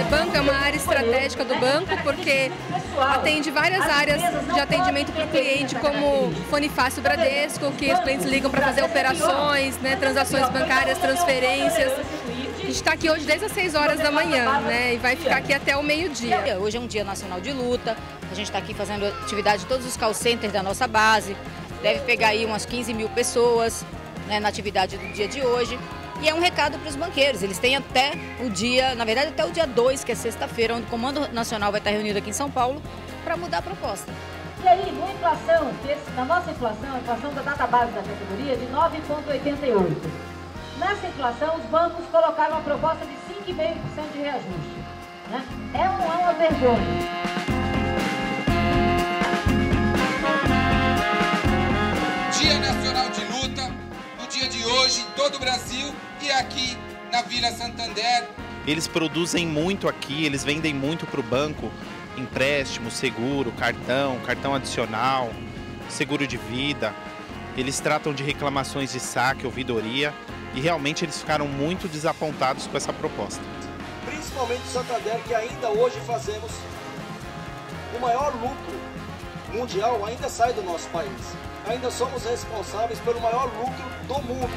banco é uma área estratégica do banco, porque atende várias áreas de atendimento para o cliente, como Fone Fácil Bradesco, que os clientes ligam para fazer operações, né, transações bancárias, transferências. A gente está aqui hoje desde as 6 horas da manhã, né, e vai ficar aqui até o meio-dia. Hoje é um dia nacional de luta, a gente está aqui fazendo atividade de todos os call centers da nossa base, deve pegar aí umas 15 mil pessoas, né, na atividade do dia de hoje. E é um recado para os banqueiros, eles têm até o dia, na verdade até o dia 2, que é sexta-feira, onde o Comando Nacional vai estar reunido aqui em São Paulo, para mudar a proposta. E aí, na inflação, na nossa inflação, a inflação da data base da categoria de 9,88. Nessa inflação, os bancos colocaram uma proposta de 5,5% de reajuste. Né? É ou não é uma vergonha? Dia Nacional de Luta, no dia de hoje, em todo o Brasil e aqui na Vila Santander. Eles produzem muito aqui, eles vendem muito para o banco, empréstimo, seguro, cartão adicional, seguro de vida. Eles tratam de reclamações de saque, ouvidoria e realmente eles ficaram muito desapontados com essa proposta. Principalmente o Santander, que ainda hoje fazemos o maior lucro mundial, ainda sai do nosso país. Ainda somos responsáveis pelo maior lucro do mundo.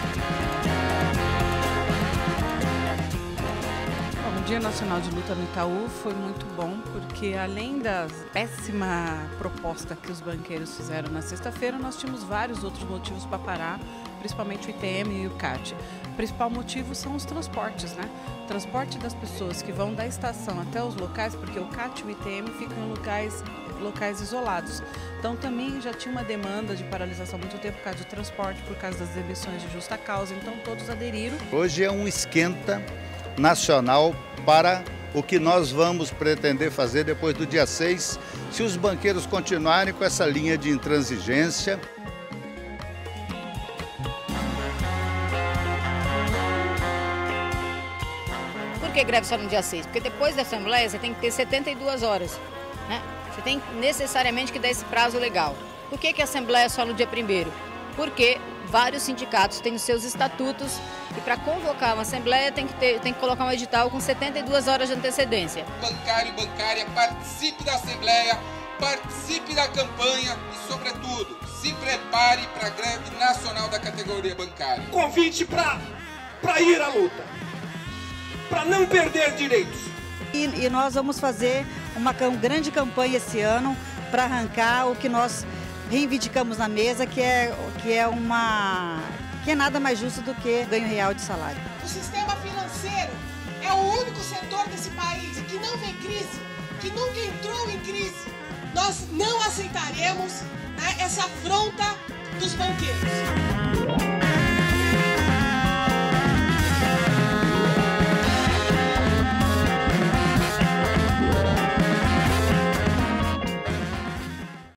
O Dia Nacional de Luta no Itaú foi muito bom, porque além da péssima proposta que os banqueiros fizeram na sexta-feira, nós tínhamos vários outros motivos para parar, principalmente o ITM e o CAT. O principal motivo são os transportes, né? O transporte das pessoas que vão da estação até os locais, porque o CAT e o ITM ficam em locais isolados. Então também já tinha uma demanda de paralisação há muito tempo por causa do transporte, por causa das demissões de justa causa, então todos aderiram. Hoje é um esquenta nacional para o que nós vamos pretender fazer depois do dia 6, se os banqueiros continuarem com essa linha de intransigência. Por que greve só no dia 6? Porque depois da Assembleia você tem que ter 72 horas, né? Você tem necessariamente que dar esse prazo legal. Por que a Assembleia é só no dia 1º? Porque vários sindicatos têm os seus estatutos e para convocar uma Assembleia tem que colocar um edital com 72 horas de antecedência. Bancário e bancária, participe da Assembleia, participe da campanha e, sobretudo, se prepare para a greve nacional da categoria bancária. Convite para ir à luta, para não perder direitos. E nós vamos fazer uma grande campanha esse ano para arrancar o que nós reivindicamos na mesa, que é nada mais justo do que ganho real de salário. O sistema financeiro é o único setor desse país que não vê crise, que nunca entrou em crise. Nós não aceitaremos, né, essa afronta dos banqueiros.